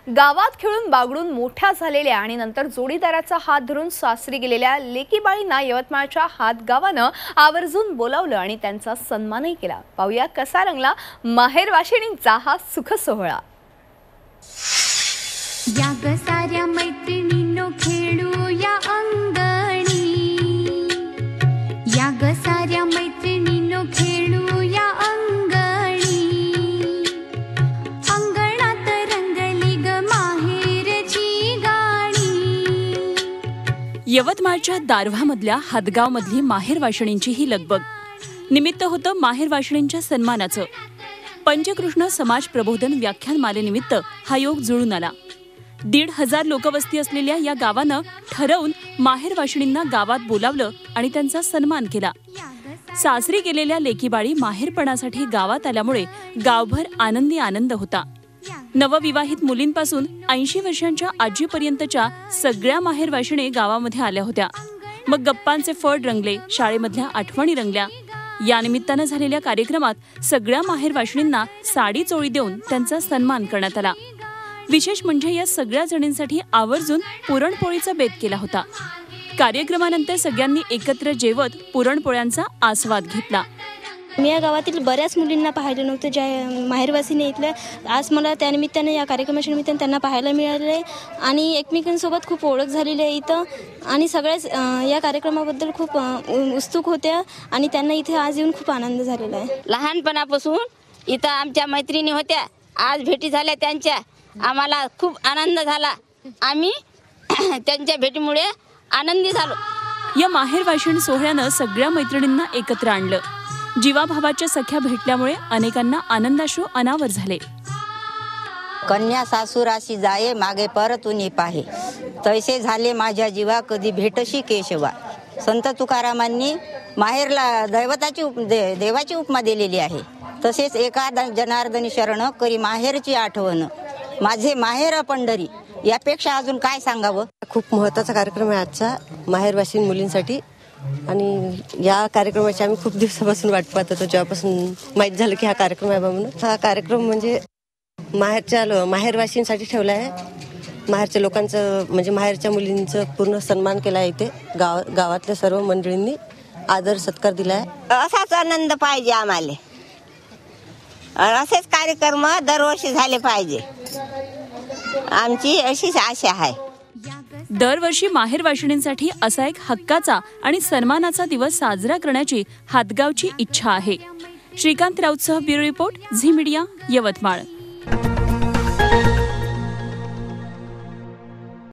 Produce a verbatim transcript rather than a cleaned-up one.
गावात खेळून बागडून मोठ्या झालेल्या आणि नंतर जोडीदाराचा हात धरून सासरी गेलेल्या लेकीबाळींना यवतमाळच्या हातगावानं आवर्जून बोलावलं आणि त्यांचा सन्मानही केला। पाहूया कसा रंगला माहेरवाशिणींचा हा सुख सोहळा। या ग साऱ्या मैत्रिणींनो खेळूया अंगणी, या ग साऱ्या मैत्रिणींनो खेळूया अंगणी, अंगणात रंगली ग माहेरची गाणी। यवतमाळच्या दारव्हामधल्या हातगावमधली माहेरवाशिणींची ही लगबग निमित्त होतं माहेरवाशिणींच्या सन्मानाचं। पंचकृष्ण समाज प्रबोधन व्याख्यान मालेनिमित्त हा योग जुळून आला। दीड हजार लोकवस्ती असलेल्या या गावानं ठरवून माहेरवाशिणींना गावात बोलावलं आणि त्यांचा सन्मान केला। सासरी गेलेल्या लेकीबाळी माहेरपणासाठी गावात आल्यामुळे गावभर आनंदी आनंद होता। नवविवाहित मुलींपासून ऐंशी वर्षांच्या आजीपर्यंतच्या सगळ्या माहेरवाशिणी गावामध्ये आल्या होत्या। मग गप्पांचे फळ रंगले, शाळेमधल्या आठवणी रंगल्या। या निमित्तानं झालेल्या कार्यक्रमात सगळ्या माहेरवाशिणींना साडी चोळी देऊन त्यांचा सन्मान करण्यात आला। विशेष म्हणजे या सगळ्या जणींसाठी आवर्जून पुरणपोळीचा बेत केला होता। कार्यक्रमानंतर सगळ्यांनी एकत्र जेवत पुरणपोळ्यांचा आस्वाद घेतला। मी या गावातील बऱ्याच मुलींना पाहिलं नव्हतं, ज्या माहेरवासीने इथल्या। आज मला त्यानिमित्ताने या कार्यक्रमाच्या निमित्ताने त्यांना पाहायला मिळाले आणि एकमेकांसोबत खूप ओळख झालेली आहे इथं। आणि सगळ्याच या कार्यक्रमाबद्दल खूप उत्सुक होत्या आणि त्यांना इथे आज येऊन खूप आनंद झालेला आहे। लहानपणापासून इथं आमच्या मैत्रिणी होत्या, आज भेटी झाल्या त्यांच्या, आम्हाला खूप आनंद झाला। आम्ही त्यांच्या भेटीमुळे आनंदी झालो। या माहेरवाशिणी सोहळ्यानं सगळ्या मैत्रिणींना एकत्र आणलं। जीवाभावाच्या सख्या भेटल्यामुळे अनेकांना आनंदाश्रू अनावर झाले। कन्या सासुराशी जाये मागे परतून पाहे, तैसे झाले माझ्या जीवा कधी भेटशी केशवा। संत तुकारामांनी माहेरला दैवताची दे, देवाची उपमा दिलेली आहे। तसेच एका जनार्दनी शरण करी माहेरची आठवण, माझे माहेर पंढरी। यापेक्षा अजून काय सांगावं। खूप महत्त्वाचा कार्यक्रम आहे आजचा माहेरवासीन मुलींसाठी आणि या कार्यक्रमाची आम्ही खूप दिवसापासून वाट पाहत होतो, जेव्हापासून माहीत झालं की हा कार्यक्रम आहे म्हणून। हा कार्यक्रम म्हणजे माहेरच्या माहेरवासींसाठी ठेवला आहे। माहेरच्या लोकांचं म्हणजे माहेरच्या मुलींचं पूर्ण सन्मान केला आहे। इथे गाव गावातल्या सर्व मंडळींनी आदर सत्कार दिला आहे। असाच आनंद पाहिजे आम्हाला, असेच कार्यक्रम दरवर्षी झाले पाहिजे, आमची अशीच आशा आहे। दरवर्षी माहेरवाशिणींसाठी असा एक हक्काचा आणि सन्मानाचा दिवस साजरा करण्याची हातगावची इच्छा आहे। श्रीकांत राऊतसह bureau report, Zee Media, Yavatmal.